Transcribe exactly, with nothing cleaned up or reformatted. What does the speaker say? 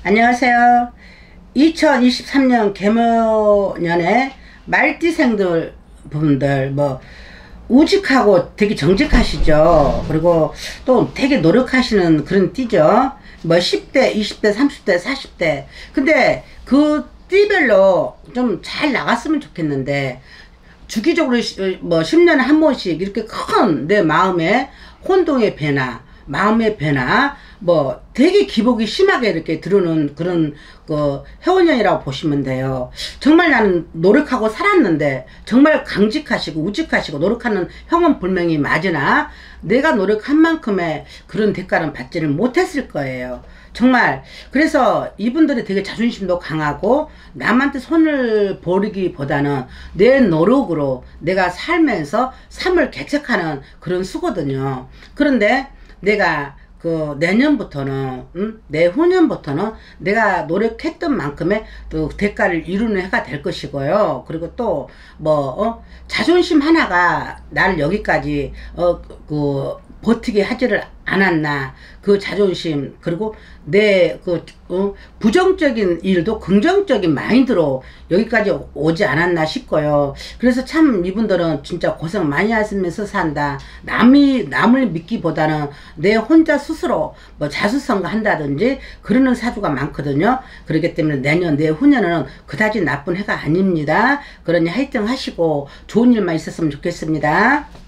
안녕하세요. 이천이십삼 년 개묘년에 말띠생들 분들 뭐 우직하고 되게 정직하시죠. 그리고 또 되게 노력하시는 그런 띠죠. 뭐 십 대, 이십 대, 삼십 대, 사십 대. 근데 그 띠별로 좀 잘 나갔으면 좋겠는데 주기적으로 뭐 십 년에 한 번씩 이렇게 큰 내 마음에 혼동의 변화, 마음의 변화, 뭐 되게 기복이 심하게 이렇게 들어오는 그런 그 해원년이라고 보시면 돼요. 정말 나는 노력하고 살았는데 정말 강직하시고 우직하시고 노력하는 형은 분명히 맞으나 내가 노력한 만큼의 그런 대가는 받지를 못했을 거예요. 정말. 그래서 이분들이 되게 자존심도 강하고 남한테 손을 버리기보다는 내 노력으로 내가 살면서 삶을 개척하는 그런 수거든요. 그런데 내가 그 내년부터는 음? 내후년부터는 내가 노력했던 만큼의 또 대가를 이루는 해가 될 것이고요. 그리고 또 뭐 어? 자존심 하나가 나를 여기까지 어 그 버티게 하지를 않았나, 그 자존심, 그리고 내 그 어, 부정적인 일도 긍정적인 마인드로 여기까지 오지 않았나 싶고요. 그래서 참 이분들은 진짜 고생 많이 하시면서 산다. 남이 남을 믿기보다는 내 혼자 스스로 뭐 자수성가 한다든지 그러는 사주가 많거든요. 그렇기 때문에 내년 내후년은 그다지 나쁜 해가 아닙니다. 그러니 화이팅 하시고 좋은 일만 있었으면 좋겠습니다.